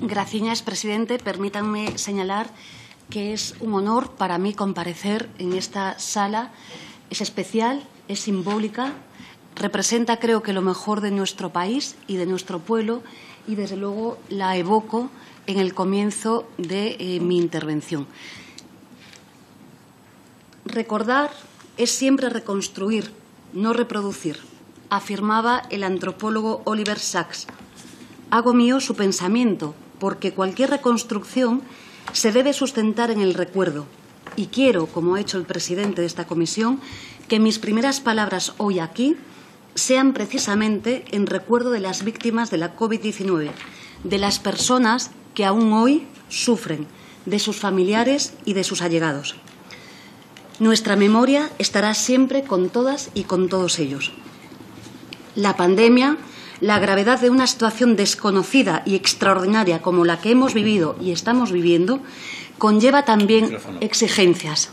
Gracias, presidente. Permítanme señalar que es un honor para mí comparecer en esta sala. Es especial, es simbólica, representa, creo que, lo mejor de nuestro país y de nuestro pueblo y, desde luego, la evoco en el comienzo de mi intervención. Recordar es siempre reconstruir, no reproducir, afirmaba el antropólogo Oliver Sacks. Hago mío su pensamiento, porque cualquier reconstrucción se debe sustentar en el recuerdo. Y quiero, como ha hecho el presidente de esta comisión, que mis primeras palabras hoy aquí sean precisamente en recuerdo de las víctimas de la COVID-19, de las personas que aún hoy sufren, de sus familiares y de sus allegados. Nuestra memoria estará siempre con todas y con todos ellos. La pandemia, la gravedad de una situación desconocida y extraordinaria como la que hemos vivido y estamos viviendo, conlleva también exigencias.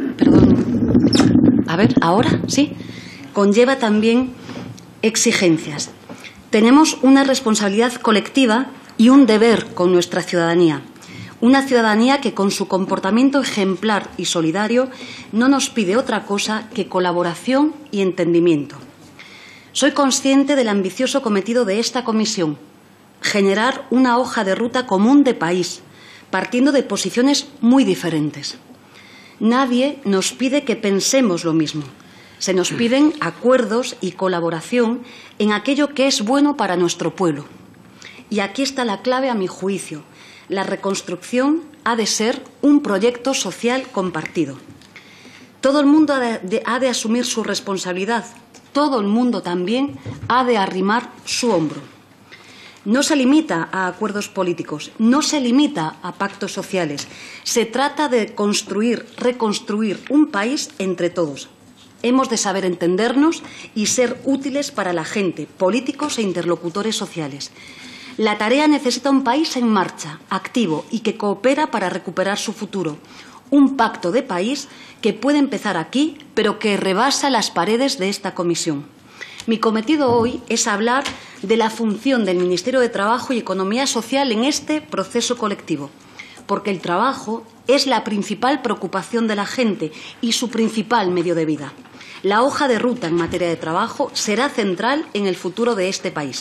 Perdón. A ver, ¿ahora? ¿Sí? Conlleva también exigencias. Tenemos una responsabilidad colectiva y un deber con nuestra ciudadanía. Una ciudadanía que, con su comportamiento ejemplar y solidario, no nos pide otra cosa que colaboración y entendimiento. Soy consciente del ambicioso cometido de esta comisión, generar una hoja de ruta común de país, partiendo de posiciones muy diferentes. Nadie nos pide que pensemos lo mismo. Se nos piden acuerdos y colaboración en aquello que es bueno para nuestro pueblo. Y aquí está la clave, a mi juicio. La reconstrucción ha de ser un proyecto social compartido. Todo el mundo ha de asumir su responsabilidad. Todo el mundo también ha de arrimar su hombro. No se limita a acuerdos políticos, no se limita a pactos sociales. Se trata de construir, reconstruir un país entre todos. Hemos de saber entendernos y ser útiles para la gente, políticos e interlocutores sociales. La tarea necesita un país en marcha, activo y que coopera para recuperar su futuro. Un pacto de país que puede empezar aquí, pero que rebasa las paredes de esta comisión. Mi cometido hoy es hablar de la función del Ministerio de Trabajo y Economía Social en este proceso colectivo, porque el trabajo es la principal preocupación de la gente y su principal medio de vida. La hoja de ruta en materia de trabajo será central en el futuro de este país.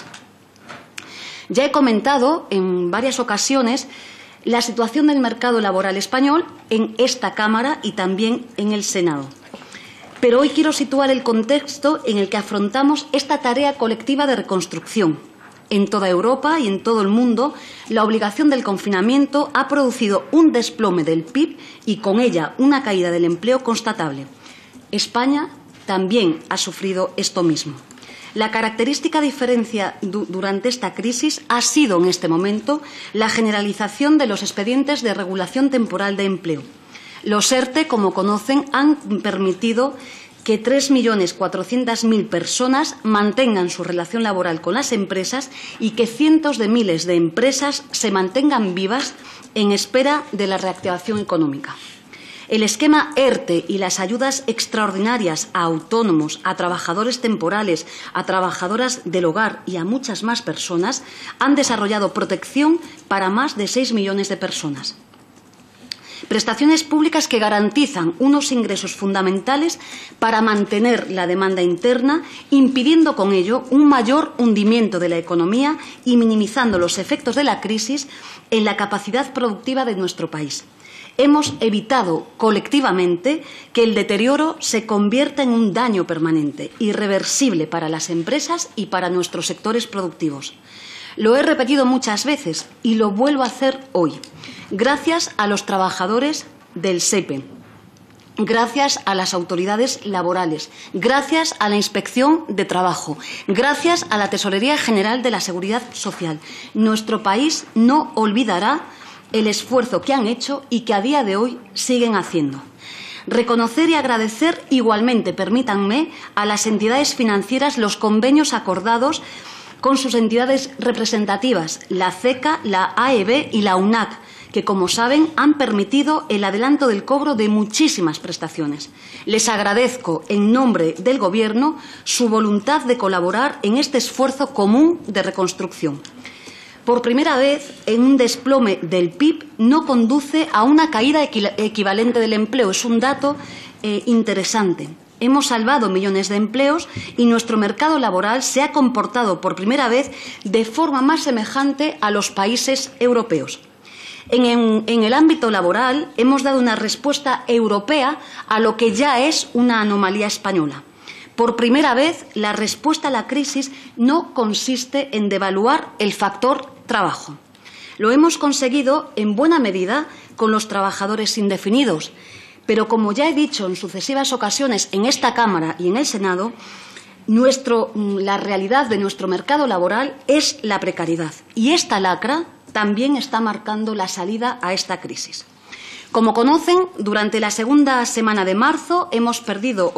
Ya he comentado en varias ocasiones la situación del mercado laboral español en esta Cámara y también en el Senado. Pero hoy quiero situar el contexto en el que afrontamos esta tarea colectiva de reconstrucción. En toda Europa y en todo el mundo, la obligación del confinamiento ha producido un desplome del PIB y, con ella, una caída del empleo constatable. España también ha sufrido esto mismo. La característica diferencia durante esta crisis ha sido, en este momento, la generalización de los expedientes de regulación temporal de empleo. Los ERTE, como conocen, han permitido que 3.400.000 personas mantengan su relación laboral con las empresas y que cientos de miles de empresas se mantengan vivas en espera de la reactivación económica. El esquema ERTE y las ayudas extraordinarias a autónomos, a trabajadores temporales, a trabajadoras del hogar y a muchas más personas han desarrollado protección para más de 6 millones de personas. Prestaciones públicas que garantizan unos ingresos fundamentales para mantener la demanda interna, impidiendo con ello un mayor hundimiento de la economía y minimizando los efectos de la crisis en la capacidad productiva de nuestro país. Hemos evitado colectivamente que el deterioro se convierta en un daño permanente, irreversible para las empresas y para nuestros sectores productivos. Lo he repetido muchas veces y lo vuelvo a hacer hoy. Gracias a los trabajadores del SEPE, gracias a las autoridades laborales, gracias a la Inspección de Trabajo, gracias a la Tesorería General de la Seguridad Social. Nuestro país no olvidará el esfuerzo que han hecho y que a día de hoy siguen haciendo. Reconocer y agradecer igualmente, permítanme, a las entidades financieras los convenios acordados con sus entidades representativas, la CECA, la AEB y la UNAC, que, como saben, han permitido el adelanto del cobro de muchísimas prestaciones. Les agradezco, en nombre del Gobierno, su voluntad de colaborar en este esfuerzo común de reconstrucción. por primera vez en un desplome del PIB no conduce a una caída equivalente del empleo. Es un dato interesante. Hemos salvado millones de empleos y nuestro mercado laboral se ha comportado por primera vez de forma más semejante a los países europeos. En el ámbito laboral hemos dado una respuesta europea a lo que ya es una anomalía española. Por primera vez, la respuesta a la crisis no consiste en devaluar el factor trabajo. Lo hemos conseguido en buena medida con los trabajadores indefinidos, pero como ya he dicho en sucesivas ocasiones en esta Cámara y en el Senado, la realidad de nuestro mercado laboral es la precariedad y esta lacra también está marcando la salida a esta crisis. Como conocen, durante la segunda semana de marzo hemos perdido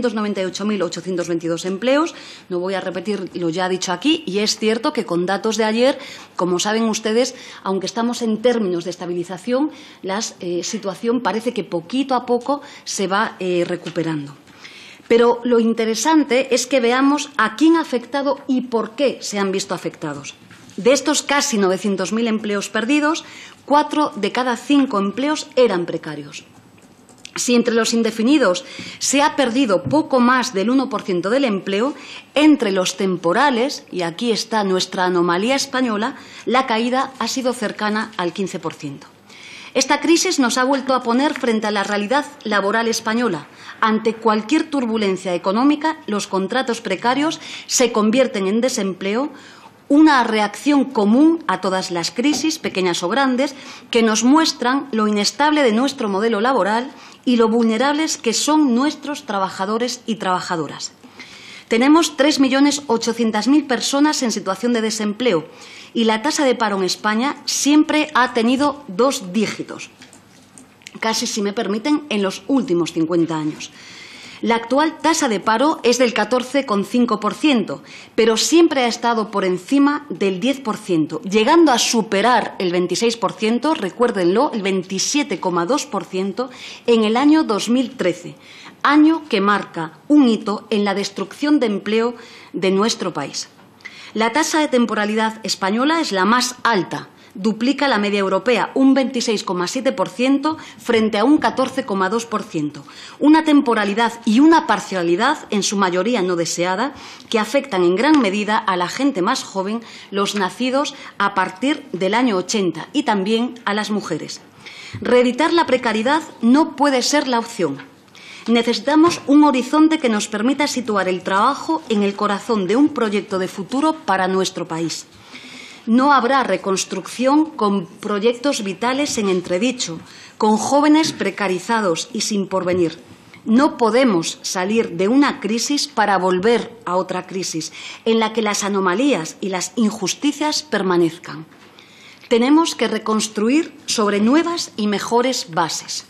898.822 empleos. No voy a repetir lo ya dicho aquí y es cierto que con datos de ayer, como saben ustedes, aunque estamos en términos de estabilización, la situación parece que poquito a poco se va recuperando. Pero lo interesante es que veamos a quién ha afectado y por qué se han visto afectados. De estos casi 900.000 empleos perdidos, 4 de cada 5 empleos eran precarios. Si entre los indefinidos se ha perdido poco más del 1% del empleo, entre los temporales, y aquí está nuestra anomalía española, la caída ha sido cercana al 15%. Esta crisis nos ha vuelto a poner frente a la realidad laboral española. Ante cualquier turbulencia económica, los contratos precarios se convierten en desempleo, una reacción común a todas las crisis, pequeñas o grandes, que nos muestran lo inestable de nuestro modelo laboral y lo vulnerables que son nuestros trabajadores y trabajadoras. Tenemos 3.800.000 personas en situación de desempleo y la tasa de paro en España siempre ha tenido 2 dígitos, casi, si me permiten, en los últimos 50 años. La actual tasa de paro es del 14,5%, pero siempre ha estado por encima del 10%, llegando a superar el 26%, recuérdenlo, el 27,2% en el año 2013, año que marca un hito en la destrucción de empleo de nuestro país. La tasa de temporalidad española es la más alta, duplica la media europea, un 26,7% frente a un 14,2%. Una temporalidad y una parcialidad, en su mayoría no deseada, que afectan en gran medida a la gente más joven, los nacidos a partir del año 80, y también a las mujeres. Reeditar la precariedad no puede ser la opción. Necesitamos un horizonte que nos permita situar el trabajo en el corazón de un proyecto de futuro para nuestro país. No habrá reconstrucción con proyectos vitales en entredicho, con jóvenes precarizados y sin porvenir. No podemos salir de una crisis para volver a otra crisis, en la que las anomalías y las injusticias permanezcan. Tenemos que reconstruir sobre nuevas y mejores bases.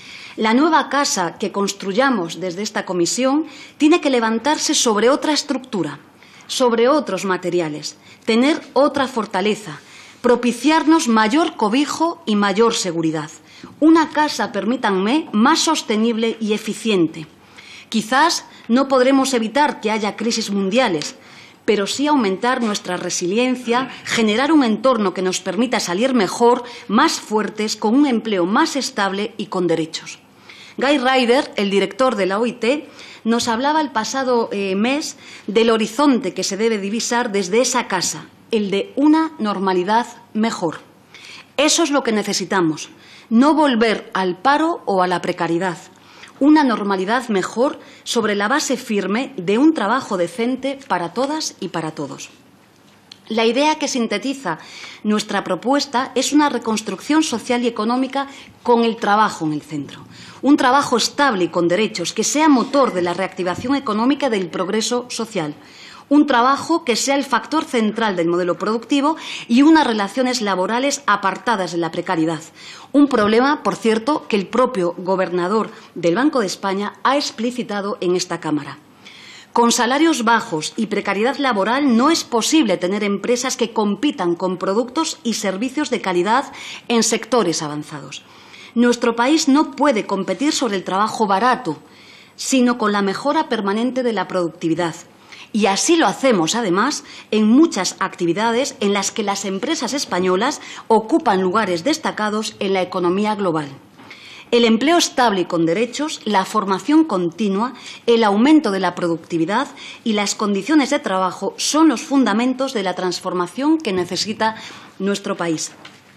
La nueva casa que construyamos desde esta comisión tiene que levantarse sobre otra estructura, sobre otros materiales, tener otra fortaleza, propiciarnos mayor cobijo y mayor seguridad. Una casa, permítanme, más sostenible y eficiente. Quizás no podremos evitar que haya crisis mundiales, pero sí aumentar nuestra resiliencia, generar un entorno que nos permita salir mejor, más fuertes, con un empleo más estable y con derechos. Guy Ryder, el director de la OIT, nos hablaba el pasado mes del horizonte que se debe divisar desde esa casa, el de una normalidad mejor. Eso es lo que necesitamos, no volver al paro o a la precariedad. Una normalidad mejor sobre la base firme de un trabajo decente para todas y para todos. La idea que sintetiza nuestra propuesta es una reconstrucción social y económica con el trabajo en el centro. Un trabajo estable y con derechos que sea motor de la reactivación económica y del progreso social. Un trabajo que sea el factor central del modelo productivo y unas relaciones laborales apartadas de la precariedad. Un problema, por cierto, que el propio gobernador del Banco de España ha explicitado en esta Cámara. Con salarios bajos y precariedad laboral no es posible tener empresas que compitan con productos y servicios de calidad en sectores avanzados. Nuestro país no puede competir sobre el trabajo barato, sino con la mejora permanente de la productividad. Y así lo hacemos, además, en muchas actividades en las que las empresas españolas ocupan lugares destacados en la economía global. El empleo estable y con derechos, la formación continua, el aumento de la productividad y las condiciones de trabajo son los fundamentos de la transformación que necesita nuestro país.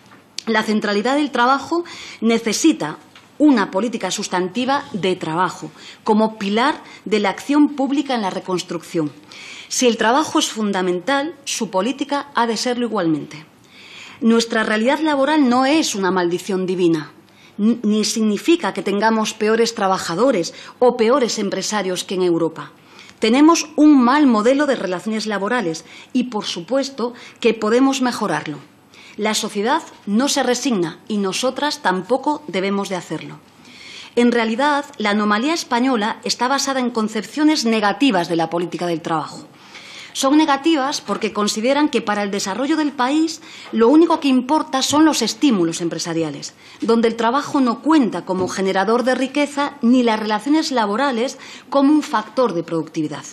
La centralidad del trabajo necesita una política sustantiva de trabajo como pilar de la acción pública en la reconstrucción. Si el trabajo es fundamental, su política ha de serlo igualmente. Nuestra realidad laboral no es una maldición divina, ni significa que tengamos peores trabajadores o peores empresarios que en Europa. Tenemos un mal modelo de relaciones laborales y, por supuesto, que podemos mejorarlo. La sociedad no se resigna y nosotras tampoco debemos de hacerlo. En realidad, la anomalía española está basada en concepciones negativas de la política del trabajo. Son negativas porque consideran que para el desarrollo del país lo único que importa son los estímulos empresariales, donde el trabajo no cuenta como generador de riqueza ni las relaciones laborales como un factor de productividad.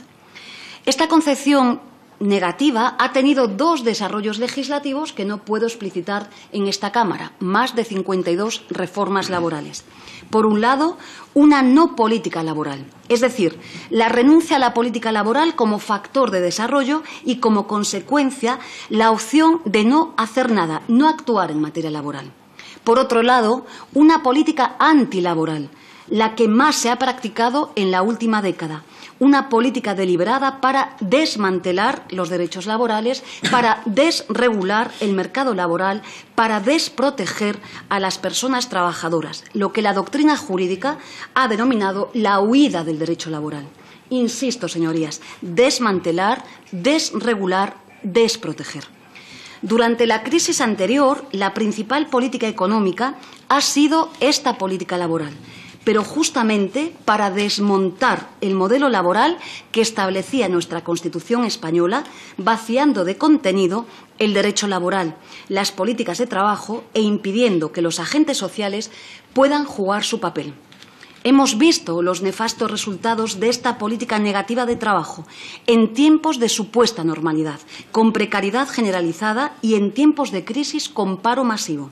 Esta concepción negativa ha tenido dos desarrollos legislativos que no puedo explicitar en esta Cámara, más de 52 reformas laborales. Por un lado, una no política laboral, es decir, la renuncia a la política laboral como factor de desarrollo y, como consecuencia, la opción de no hacer nada, no actuar en materia laboral. Por otro lado, una política antilaboral, la que más se ha practicado en la última década. Una política deliberada para desmantelar los derechos laborales, para desregular el mercado laboral, para desproteger a las personas trabajadoras, lo que la doctrina jurídica ha denominado la huida del derecho laboral. Insisto, señorías, desmantelar, desregular, desproteger. Durante la crisis anterior, la principal política económica ha sido esta política laboral, pero justamente para desmontar el modelo laboral que establecía nuestra Constitución española, vaciando de contenido el derecho laboral, las políticas de trabajo e impidiendo que los agentes sociales puedan jugar su papel. Hemos visto los nefastos resultados de esta política negativa de trabajo en tiempos de supuesta normalidad, con precariedad generalizada y en tiempos de crisis con paro masivo.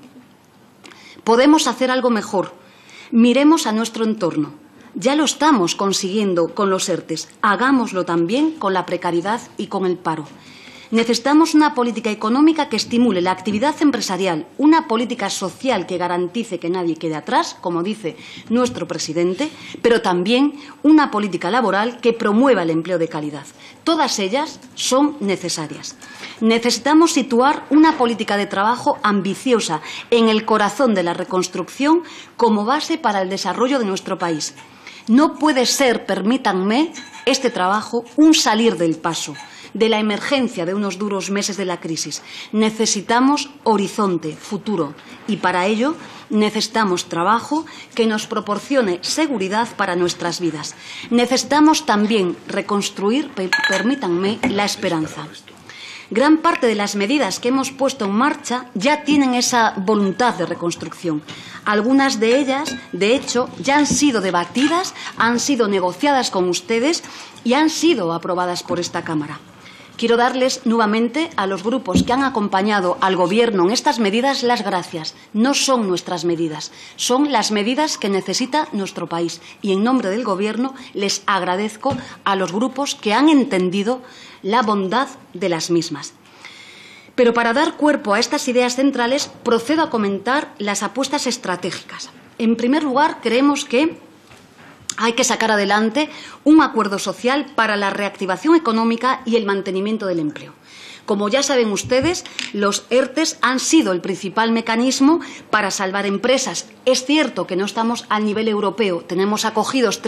Podemos hacer algo mejor. Miremos a nuestro entorno. Ya lo estamos consiguiendo con los ERTEs. Hagámoslo también con la precariedad y con el paro. Necesitamos una política económica que estimule la actividad empresarial, una política social que garantice que nadie quede atrás, como dice nuestro presidente, pero también una política laboral que promueva el empleo de calidad. Todas ellas son necesarias. Necesitamos situar una política de trabajo ambiciosa en el corazón de la reconstrucción como base para el desarrollo de nuestro país. No puede ser, permítanme, este trabajo un salir del paso, de la emergencia de unos duros meses de la crisis. Necesitamos horizonte, futuro, y para ello necesitamos trabajo que nos proporcione seguridad para nuestras vidas. Necesitamos también reconstruir, permítanme, la esperanza. Gran parte de las medidas que hemos puesto en marcha ya tienen esa voluntad de reconstrucción. Algunas de ellas, de hecho, ya han sido debatidas, han sido negociadas con ustedes y han sido aprobadas por esta Cámara. Quiero darles nuevamente a los grupos que han acompañado al Gobierno en estas medidas las gracias. No son nuestras medidas, son las medidas que necesita nuestro país. Y en nombre del Gobierno les agradezco a los grupos que han entendido la bondad de las mismas. Pero para dar cuerpo a estas ideas centrales, procedo a comentar las apuestas estratégicas. En primer lugar, creemos que hay que sacar adelante un acuerdo social para la reactivación económica y el mantenimiento del empleo. Como ya saben ustedes, los ERTEs han sido el principal mecanismo para salvar empresas. Es cierto que no estamos al nivel europeo. Tenemos acogidos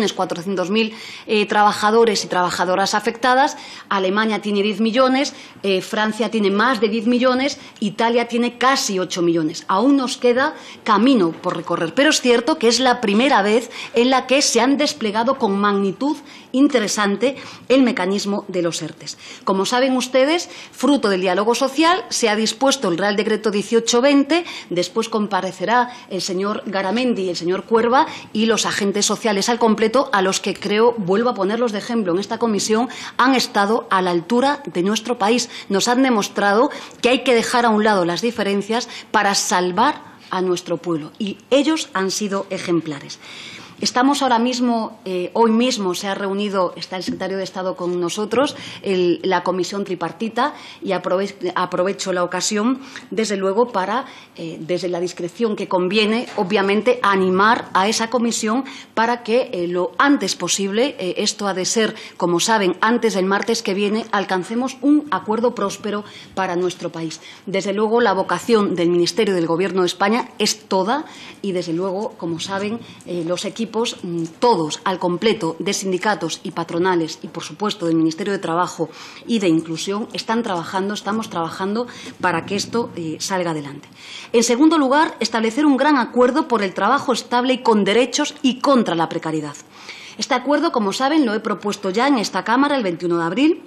3.400.000 trabajadores y trabajadoras afectadas. Alemania tiene 10 millones, Francia tiene más de 10 millones, Italia tiene casi 8 millones. Aún nos queda camino por recorrer. Pero es cierto que es la primera vez en la que se han desplegado con magnitud interesante el mecanismo de los ERTEs. Como saben ustedes, fruto del diálogo social, se ha dispuesto el Real Decreto 1820, después comparecerá el señor Garamendi y el señor Cuerva y los agentes sociales al completo, a los que creo, vuelvo a ponerlos de ejemplo en esta comisión, han estado a la altura de nuestro país. Nos han demostrado que hay que dejar a un lado las diferencias para salvar a nuestro pueblo, y ellos han sido ejemplares. Estamos ahora mismo, hoy mismo se ha reunido, está el secretario de Estado con nosotros, la comisión tripartita, y aprovecho la ocasión, desde luego, para, desde la discreción que conviene, obviamente, animar a esa comisión para que lo antes posible, esto ha de ser, como saben, antes del martes que viene, alcancemos un acuerdo próspero para nuestro país. Desde luego, la vocación del Ministerio y del Gobierno de España es toda, y desde luego, como saben, los equipos todos al completo de sindicatos y patronales y, por supuesto, del Ministerio de Trabajo y de Inclusión estamos trabajando para que esto salga adelante. En segundo lugar, establecer un gran acuerdo por el trabajo estable y con derechos y contra la precariedad. Este acuerdo, como saben, lo he propuesto ya en esta Cámara el 21 de abril.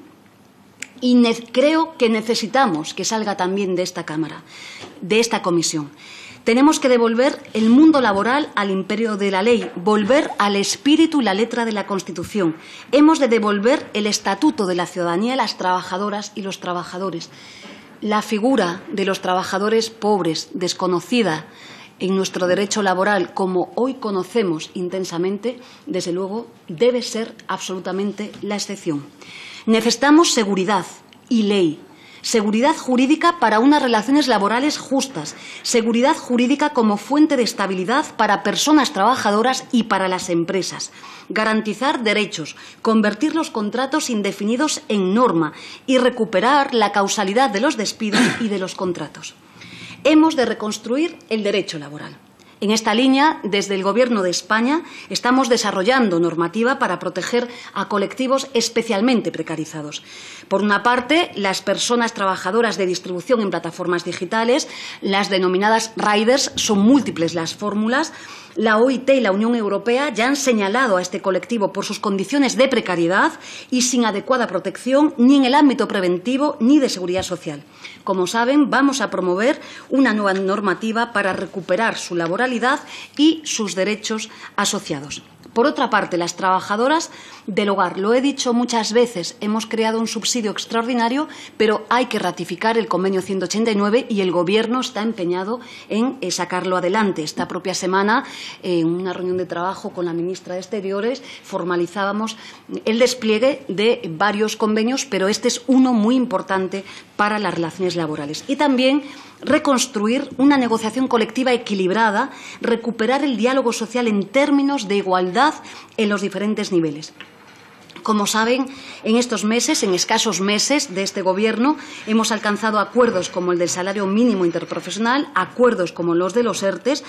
Y creo que necesitamos que salga también de esta Cámara, de esta comisión. Tenemos que devolver el mundo laboral al imperio de la ley, volver al espíritu y la letra de la Constitución. Hemos de devolver el estatuto de la ciudadanía a las trabajadoras y los trabajadores. La figura de los trabajadores pobres, desconocida en nuestro derecho laboral, como hoy conocemos intensamente, desde luego, debe ser absolutamente la excepción. Necesitamos seguridad y ley. Seguridad jurídica para unas relaciones laborales justas, seguridad jurídica como fuente de estabilidad para personas trabajadoras y para las empresas, garantizar derechos, convertir los contratos indefinidos en norma y recuperar la causalidad de los despidos y de los contratos. Hemos de reconstruir el derecho laboral. En esta línea, desde el Gobierno de España, estamos desarrollando normativa para proteger a colectivos especialmente precarizados. Por una parte, las personas trabajadoras de distribución en plataformas digitales, las denominadas riders, son múltiples las fórmulas. La OIT y la Unión Europea ya han señalado a este colectivo por sus condiciones de precariedad y sin adecuada protección ni en el ámbito preventivo ni de seguridad social. Como saben, vamos a promover una nueva normativa para recuperar su laboralidad y sus derechos asociados. Por otra parte, las trabajadoras del hogar, lo he dicho muchas veces, hemos creado un subsidio extraordinario, pero hay que ratificar el convenio 189 y el Gobierno está empeñado en sacarlo adelante. Esta propia semana, en una reunión de trabajo con la ministra de Exteriores, formalizábamos el despliegue de varios convenios, pero este es uno muy importante para las relaciones laborales. Y también reconstruir una negociación colectiva equilibrada, recuperar el diálogo social en términos de igualdad en los diferentes niveles. Como saben, en estos meses, en escasos meses de este Gobierno, hemos alcanzado acuerdos como el del salario mínimo interprofesional, acuerdos como los de los ERTE,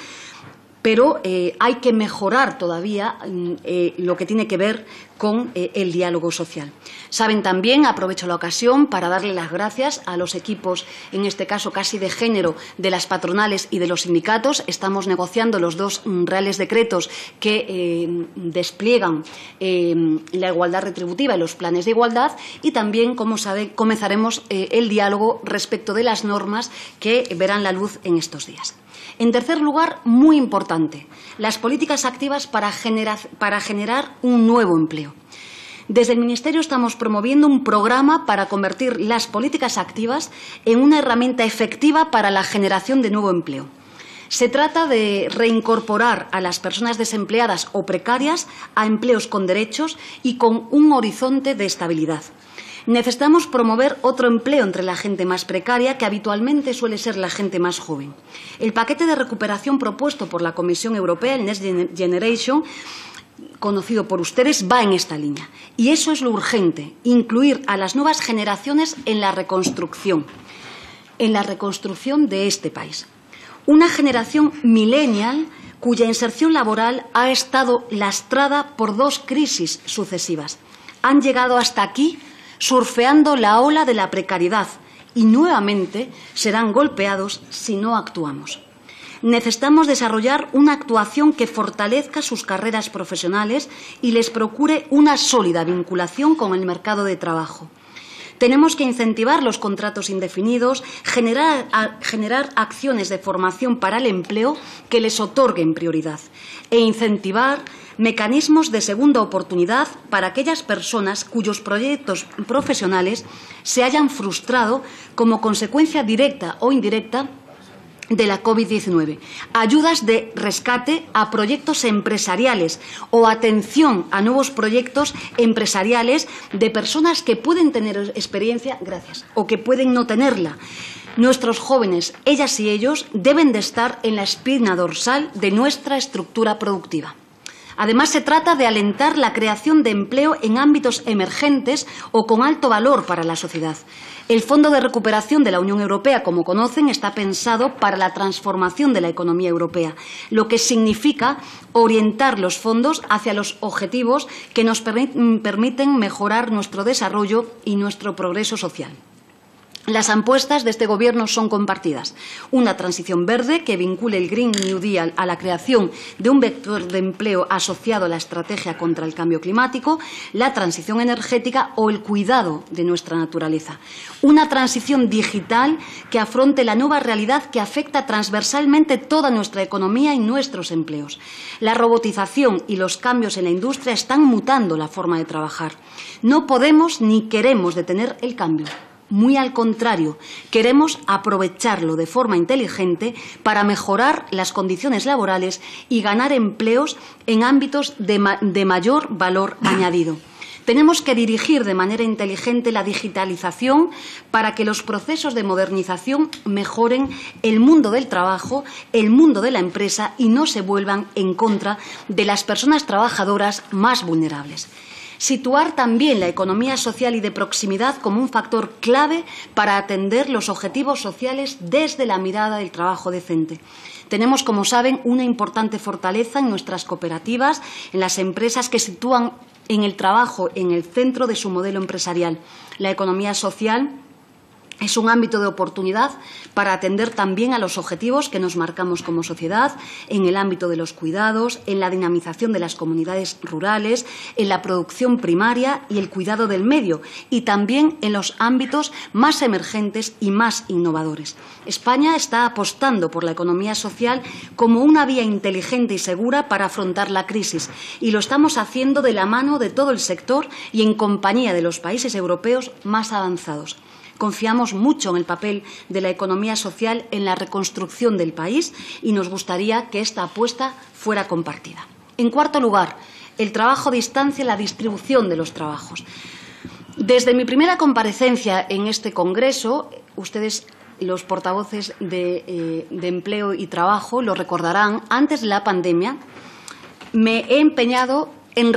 pero hay que mejorar todavía lo que tiene que ver con el diálogo social. Saben también, aprovecho la ocasión para darle las gracias a los equipos, en este caso casi de género, de las patronales y de los sindicatos. Estamos negociando los dos reales decretos que despliegan la igualdad retributiva y los planes de igualdad, y también, como saben, comenzaremos el diálogo respecto de las normas que verán la luz en estos días. En tercer lugar, muy importante, las políticas activas para generar un nuevo empleo. Desde el Ministerio estamos promoviendo un programa para convertir las políticas activas en una herramienta efectiva para la generación de nuevo empleo. Se trata de reincorporar a las personas desempleadas o precarias a empleos con derechos y con un horizonte de estabilidad. Necesitamos promover otro empleo entre la gente más precaria, que habitualmente suele ser la gente más joven. El paquete de recuperación propuesto por la Comisión Europea, el Next Generation, conocido por ustedes, va en esta línea. Y eso es lo urgente, incluir a las nuevas generaciones en la reconstrucción de este país. Una generación millennial cuya inserción laboral ha estado lastrada por dos crisis sucesivas. Han llegado hasta aquí surfeando la ola de la precariedad y nuevamente serán golpeados si no actuamos. Necesitamos desarrollar una actuación que fortalezca sus carreras profesionales y les procure una sólida vinculación con el mercado de trabajo. Tenemos que incentivar los contratos indefinidos, generar acciones de formación para el empleo que les otorguen prioridad e incentivar mecanismos de segunda oportunidad para aquellas personas cuyos proyectos profesionales se hayan frustrado como consecuencia directa o indirecta de la COVID-19, ayudas de rescate a proyectos empresariales o atención a nuevos proyectos empresariales de personas que pueden tener experiencia, o que pueden no tenerla. Nuestros jóvenes, ellas y ellos, deben de estar en la espina dorsal de nuestra estructura productiva. Además, se trata de alentar la creación de empleo en ámbitos emergentes o con alto valor para la sociedad. El Fondo de Recuperación de la Unión Europea, como conocen, está pensado para la transformación de la economía europea, lo que significa orientar los fondos hacia los objetivos que nos permiten mejorar nuestro desarrollo y nuestro progreso social. Las apuestas de este Gobierno son compartidas. Una transición verde que vincule el Green New Deal a la creación de un vector de empleo asociado a la estrategia contra el cambio climático, la transición energética o el cuidado de nuestra naturaleza. Una transición digital que afronte la nueva realidad que afecta transversalmente toda nuestra economía y nuestros empleos. La robotización y los cambios en la industria están mutando la forma de trabajar. No podemos ni queremos detener el cambio. Muy al contrario, queremos aprovecharlo de forma inteligente para mejorar las condiciones laborales y ganar empleos en ámbitos de mayor valor añadido. Tenemos que dirigir de manera inteligente la digitalización para que los procesos de modernización mejoren el mundo del trabajo, el mundo de la empresa y no se vuelvan en contra de las personas trabajadoras más vulnerables. Situar también la economía social y de proximidad como un factor clave para atender los objetivos sociales desde la mirada del trabajo decente. Tenemos, como saben, una importante fortaleza en nuestras cooperativas, en las empresas que sitúan en el trabajo en el centro de su modelo empresarial. La economía social es un ámbito de oportunidad para atender también a los objetivos que nos marcamos como sociedad en el ámbito de los cuidados, en la dinamización de las comunidades rurales, en la producción primaria y el cuidado del medio y también en los ámbitos más emergentes y más innovadores. España está apostando por la economía social como una vía inteligente y segura para afrontar la crisis y lo estamos haciendo de la mano de todo el sector y en compañía de los países europeos más avanzados. Confiamos mucho en el papel de la economía social en la reconstrucción del país y nos gustaría que esta apuesta fuera compartida. En cuarto lugar, el trabajo a distancia y la distribución de los trabajos. Desde mi primera comparecencia en este Congreso, ustedes, los portavoces de Empleo y Trabajo, lo recordarán, antes de la pandemia me he empeñado en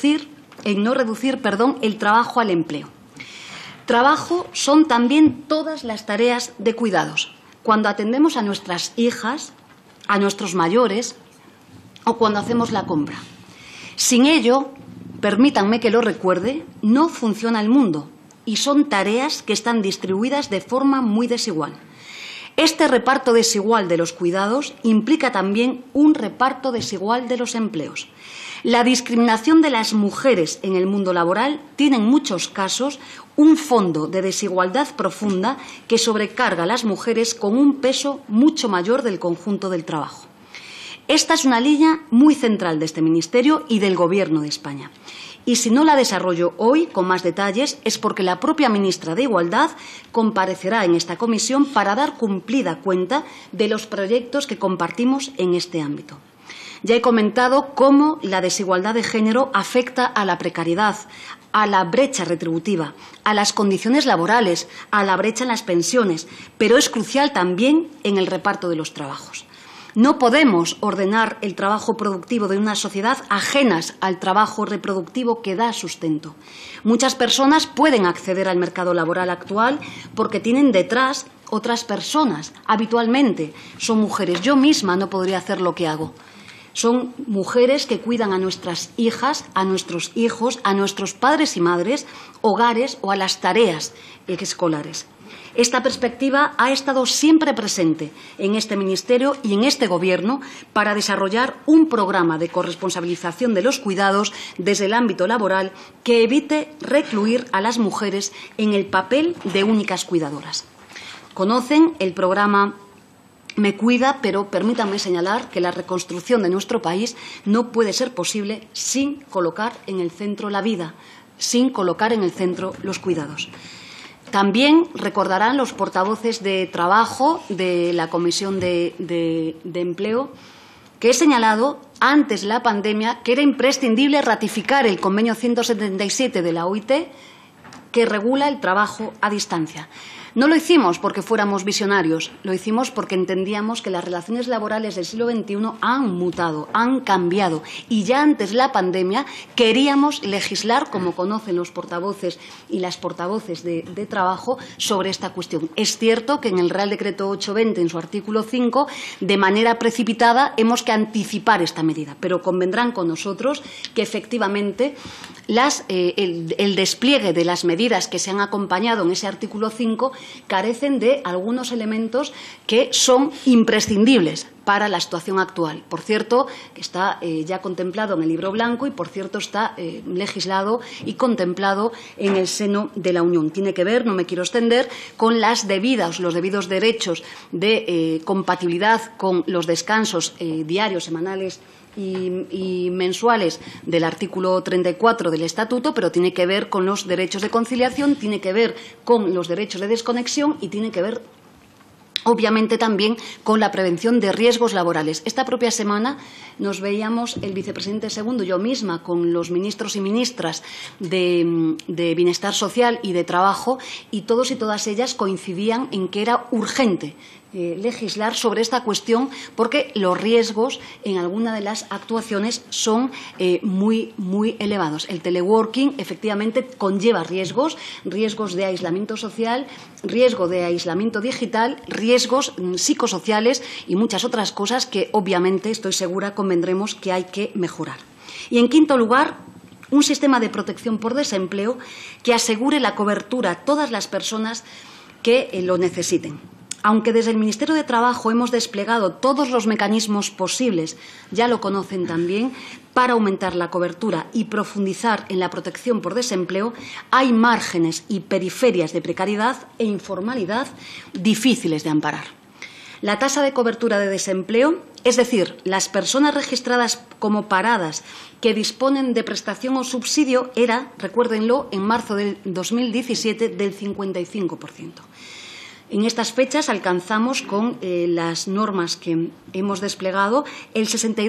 no reducir el trabajo al empleo. Trabajo son también todas las tareas de cuidados. Cuando atendemos a nuestras hijas, a nuestros mayores o cuando hacemos la compra. Sin ello, permítanme que lo recuerde, no funciona el mundo y son tareas que están distribuidas de forma muy desigual. Este reparto desigual de los cuidados implica también un reparto desigual de los empleos. La discriminación de las mujeres en el mundo laboral tiene en muchos casos un fondo de desigualdad profunda que sobrecarga a las mujeres con un peso mucho mayor del conjunto del trabajo. Esta es una línea muy central de este Ministerio y del Gobierno de España. Y si no la desarrollo hoy con más detalles es porque la propia ministra de Igualdad comparecerá en esta comisión para dar cumplida cuenta de los proyectos que compartimos en este ámbito. Ya he comentado cómo la desigualdad de género afecta a la precariedad, a la brecha retributiva, a las condiciones laborales, a la brecha en las pensiones, pero es crucial también en el reparto de los trabajos. No podemos ordenar el trabajo productivo de una sociedad ajenas al trabajo reproductivo que da sustento. Muchas personas pueden acceder al mercado laboral actual porque tienen detrás otras personas. Habitualmente son mujeres. Yo misma no podría hacer lo que hago. Son mujeres que cuidan a nuestras hijas, a nuestros hijos, a nuestros padres y madres, hogares o a las tareas escolares. Esta perspectiva ha estado siempre presente en este Ministerio y en este Gobierno para desarrollar un programa de corresponsabilización de los cuidados desde el ámbito laboral que evite recluir a las mujeres en el papel de únicas cuidadoras. Conocen el programa Me Cuida, pero permítanme señalar que la reconstrucción de nuestro país no puede ser posible sin colocar en el centro la vida, sin colocar en el centro los cuidados. También recordarán los portavoces de trabajo de la Comisión de Empleo que he señalado antes de la pandemia que era imprescindible ratificar el convenio 177 de la OIT que regula el trabajo a distancia. No lo hicimos porque fuéramos visionarios, lo hicimos porque entendíamos que las relaciones laborales del siglo XXI han mutado, han cambiado y ya antes de la pandemia queríamos legislar, como conocen los portavoces y las portavoces de trabajo, sobre esta cuestión. Es cierto que en el Real Decreto 820, en su artículo 5, de manera precipitada hemos que anticipar esta medida, pero convendrán con nosotros que efectivamente el despliegue de las medidas que se han acompañado en ese artículo 5 carecen de algunos elementos que son imprescindibles para la situación actual. Por cierto, está ya contemplado en el Libro Blanco y, por cierto, está legislado y contemplado en el seno de la Unión. Tiene que ver, no me quiero extender, con los debidos derechos de compatibilidad con los descansos diarios, semanales y mensuales del artículo 34 del Estatuto, pero tiene que ver con los derechos de conciliación, tiene que ver con los derechos de desconexión y tiene que ver, obviamente, también con la prevención de riesgos laborales. Esta propia semana nos veíamos el vicepresidente segundo, yo misma, con los ministros y ministras de Bienestar Social y de Trabajo, y todos y todas ellas coincidían en que era urgente legislar sobre esta cuestión porque los riesgos en alguna de las actuaciones son muy elevados. El teleworking efectivamente conlleva riesgos de aislamiento social, riesgo de aislamiento digital, riesgos psicosociales y muchas otras cosas que obviamente, estoy segura, convendremos que hay que mejorar. Y en quinto lugar, un sistema de protección por desempleo que asegure la cobertura a todas las personas que lo necesiten. Aunque desde el Ministerio de Trabajo hemos desplegado todos los mecanismos posibles, ya lo conocen también, para aumentar la cobertura y profundizar en la protección por desempleo, hay márgenes y periferias de precariedad e informalidad difíciles de amparar. La tasa de cobertura de desempleo, es decir, las personas registradas como paradas que disponen de prestación o subsidio, era, recuérdenlo, en marzo del 2017 del 55%. En estas fechas alcanzamos, con las normas que hemos desplegado, el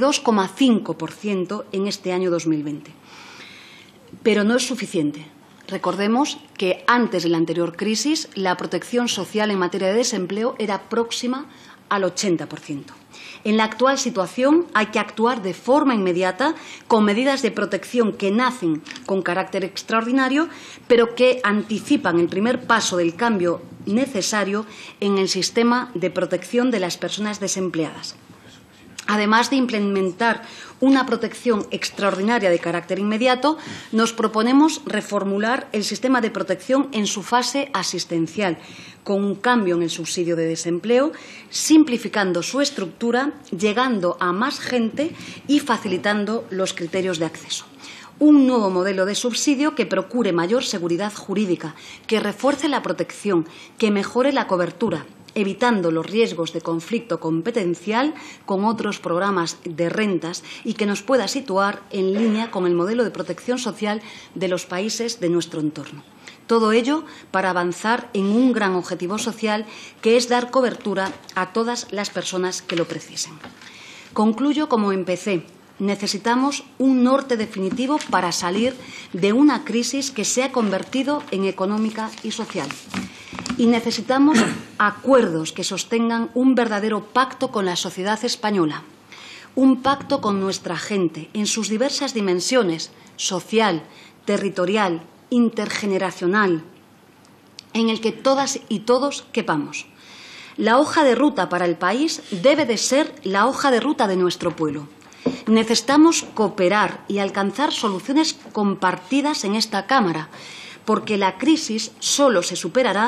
62,5% en este año 2020. Pero no es suficiente. Recordemos que antes de la anterior crisis la protección social en materia de desempleo era próxima al 80%. En la actual situación hay que actuar de forma inmediata con medidas de protección que nacen con carácter extraordinario, pero que anticipan el primer paso del cambio necesario en el sistema de protección de las personas desempleadas. Además de implementar una protección extraordinaria de carácter inmediato, nos proponemos reformular el sistema de protección en su fase asistencial, con un cambio en el subsidio de desempleo, simplificando su estructura, llegando a más gente y facilitando los criterios de acceso. Un nuevo modelo de subsidio que procure mayor seguridad jurídica, que refuerce la protección, que mejore la cobertura, evitando los riesgos de conflicto competencial con otros programas de rentas y que nos pueda situar en línea con el modelo de protección social de los países de nuestro entorno. Todo ello para avanzar en un gran objetivo social que es dar cobertura a todas las personas que lo precisen. Concluyo como empecé. Necesitamos un norte definitivo para salir de una crisis que se ha convertido en económica y social. Y necesitamos acuerdos que sostengan un verdadero pacto con la sociedad española, un pacto con nuestra gente en sus diversas dimensiones, social, territorial, intergeneracional, en el que todas y todos quepamos. La hoja de ruta para el país debe de ser la hoja de ruta de nuestro pueblo. Necesitamos cooperar y alcanzar soluciones compartidas en esta Cámara, porque la crisis solo se superará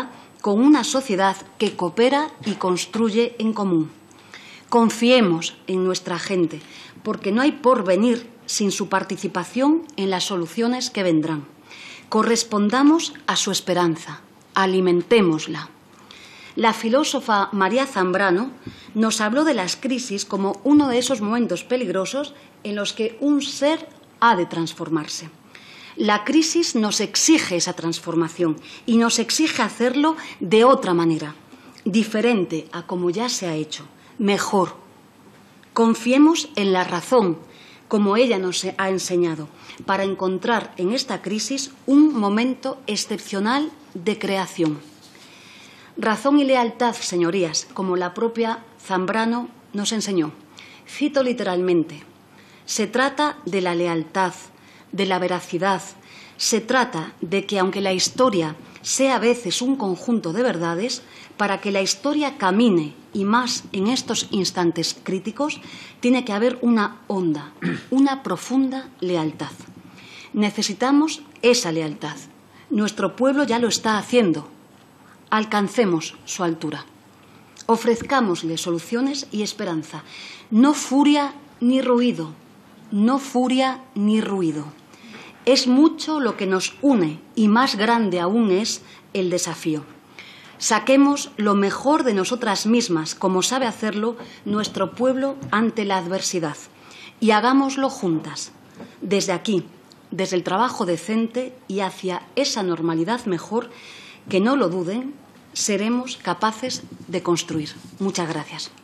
con una sociedad que coopera y construye en común. Confiemos en nuestra gente, porque no hay porvenir sin su participación en las soluciones que vendrán. Correspondamos a su esperanza, alimentémosla. La filósofa María Zambrano nos habló de las crisis como uno de esos momentos peligrosos en los que un ser ha de transformarse. La crisis nos exige esa transformación y nos exige hacerlo de otra manera, diferente a como ya se ha hecho, mejor. Confiemos en la razón, como ella nos ha enseñado, para encontrar en esta crisis un momento excepcional de creación. Razón y lealtad, señorías, como la propia Zambrano nos enseñó. Cito literalmente: se trata de la lealtad, de la veracidad, se trata de que, aunque la historia sea a veces un conjunto de verdades, para que la historia camine, y más en estos instantes críticos, tiene que haber una honda, una profunda lealtad. Necesitamos esa lealtad. Nuestro pueblo ya lo está haciendo. Alcancemos su altura. Ofrezcámosle soluciones y esperanza. No furia ni ruido. No furia ni ruido. Es mucho lo que nos une y más grande aún es el desafío. Saquemos lo mejor de nosotras mismas, como sabe hacerlo nuestro pueblo ante la adversidad, y hagámoslo juntas, desde aquí, desde el trabajo decente y hacia esa normalidad mejor que, no lo duden, seremos capaces de construir. Muchas gracias.